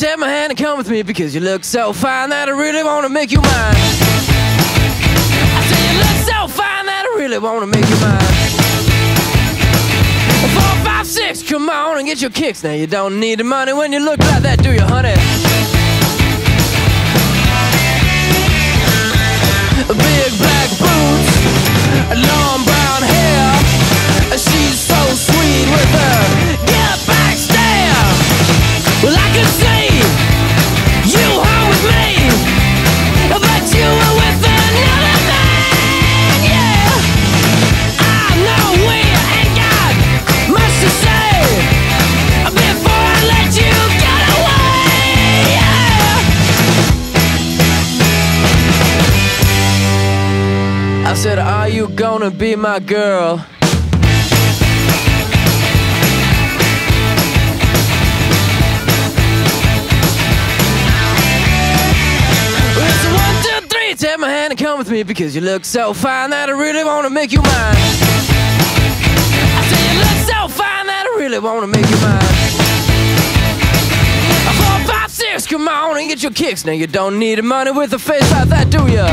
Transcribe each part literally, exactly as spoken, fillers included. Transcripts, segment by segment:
take my hand and come with me, because you look so fine that I really wanna make you mine. I say you look so fine that I really wanna make you mine. Four, five, six, come on and get your kicks. Now you don't need the money when you look like that, do you, honey? Big black boots, long brown hair. She's so sweet with her get back stare. Well, I could see you home with me, but you were with another man, yeah. I know we ain't got much to say before I let you get away, yeah. I said, are you gonna be my girl? Take my hand and come with me, because you look so fine that I really wanna make you mine. I say you look so fine that I really wanna make you mine. Four, five, six, come on and get your kicks. Now you don't need the money with a face like that, do ya?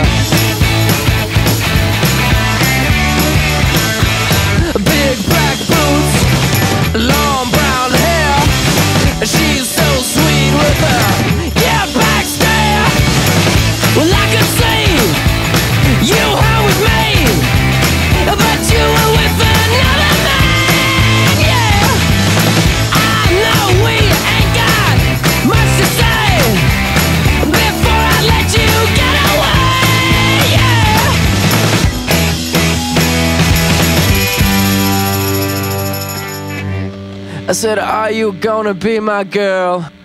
Big black boots, long brown hair. She's so sweet with her get back stare. Well, I could see you home with me, but you were with another man, yeah. I know we ain't got much to say before I let you get away, yeah. I said, are you gonna be my girl?